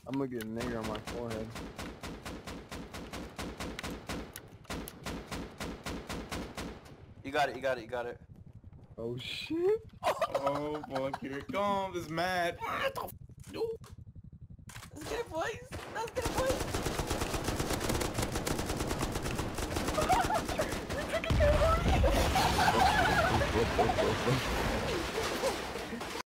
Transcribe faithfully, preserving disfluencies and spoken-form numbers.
I'm gonna get a nigger on my forehead. You got it, you got it, you got it. Oh shit. Oh fuck, here it comes. It's mad. What the f dude? Let's get it, boys. Let's get it, boys. What the fuck?